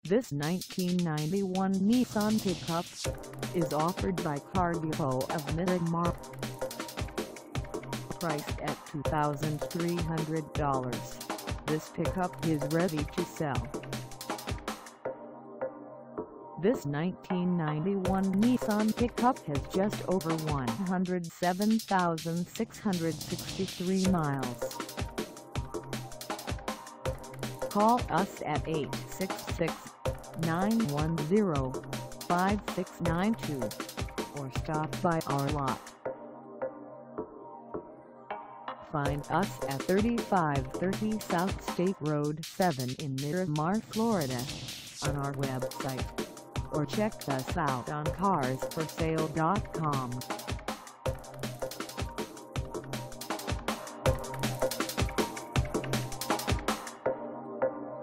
This 1991 Nissan Pickup is offered by Car Depot of Miramar. Priced at $2,300, this pickup is ready to sell. This 1991 Nissan Pickup has just over 107,663 miles. Call us at 866-910-5692 or stop by our lot. Find us at 3530 South State Road 7 in Miramar, Florida, on our website, or check us out on carsforsale.com.